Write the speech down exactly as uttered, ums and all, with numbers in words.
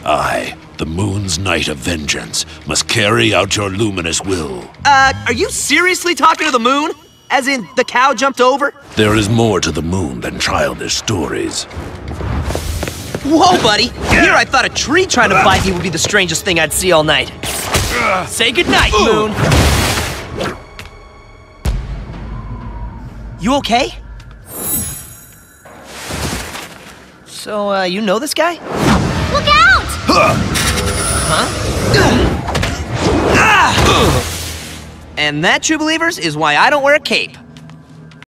I, the Moon's Knight of Vengeance, must carry out your luminous will. Uh, are you seriously talking to the moon? As in, the cow jumped over? There is more to the moon than childish stories. Whoa, buddy! Here I thought a tree trying to bite me would be the strangest thing I'd see all night. Say goodnight, Moon! You okay? So, uh, you know this guy? Look out! Huh? And that, true believers, is why I don't wear a cape.